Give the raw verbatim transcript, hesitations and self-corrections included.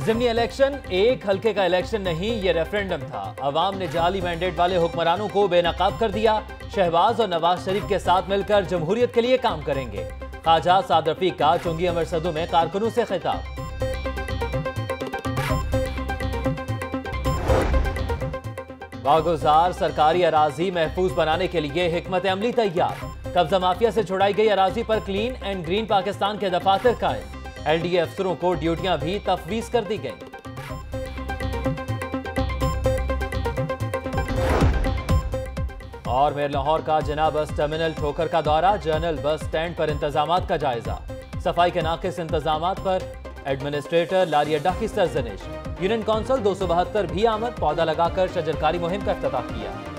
ज़िमनी election एक हल्के का इलेक्शन नहीं, ये रेफरेंडम था। अवाम ने जाली मैंडेट वाले हुक्मरानों को बेनकाब कर दिया। शहबाज और नवाज शरीफ के साथ मिलकर जमहूरियत के लिए काम करेंगे। ख्वाजा साद रफीक का चुंगी अमरसदों में कारकुनों से खिताब। बागुजार सरकारी अराजी महफूज बनाने के लिए हिकमत अमली तैयार। कब्जा माफिया से छुड़ाई गई अराजी पर क्लीन एंड ग्रीन पाकिस्तान के दफातर कायम। एलडीए अफसरों को ड्यूटियां भी तफवीज कर दी गई। और मेयर लाहौर का जनाब बस टर्मिनल ठोकर का दौरा। जनरल बस स्टैंड पर इंतजामात का जायजा। सफाई के नाकिस इंतजामात पर एडमिनिस्ट्रेटर लारी अड्डा की सरजनिश। यूनियन कौंसिल दो सौ बहत्तर भी आमद। पौधा लगाकर शजरकारी मुहिम का इफ्तिताह किया।